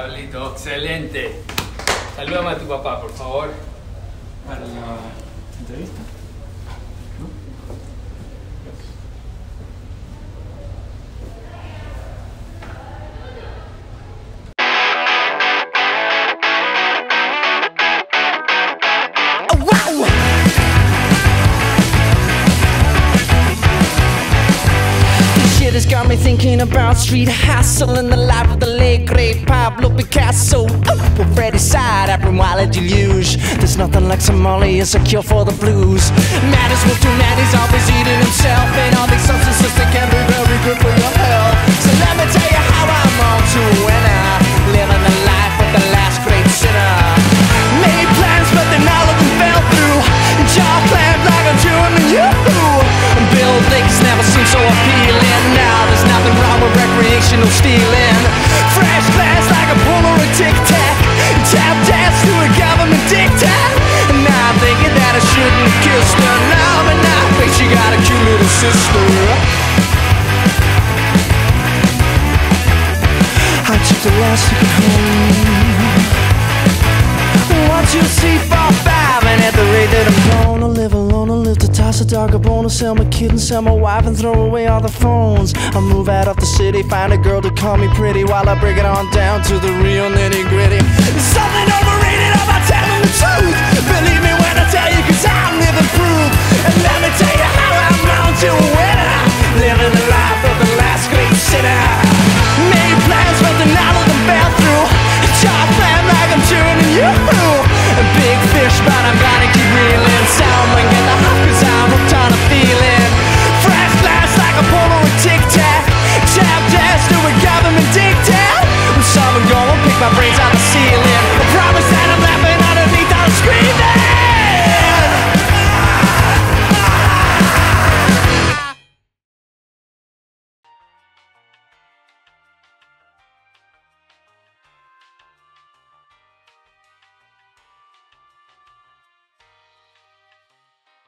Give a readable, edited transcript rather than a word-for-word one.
Pablito, excelente. Salúdame a tu papá, por favor. Para la entrevista. ¿No? It's got me thinking about street hustle and the life of the late great Pablo Picasso. Well, Freddy's side, Afrin, why did you lose? There's nothing like Somali as a cure for the blues. Matters will do mad, he's always eating himself, and all these substances that can be very good for your health. So let me tell you how I'm on to a winner, living the life of the last great sinner. Made plans, but then all of them fell through. Jaw clamped like I'm doing you. Bill Lakes never seemed so appealing. Now there's nothing wrong with recreational stealing. Fresh glass like a Polaroid tic-tac. Tap dance to a government diktat. And now I'm thinking that I shouldn't have kissed her. Now but now I think she got a cute little sister. I took the last ticket home. 1, 2, 3, 4, 5, and at the rate that I'm gonna live alone, I'll live to toss a dog a bone, sell my kid and sell my wife and throw away all the phones. I'll move out of the city, find a girl to call me pretty, while I break it on down to the real nitty gritty. Something over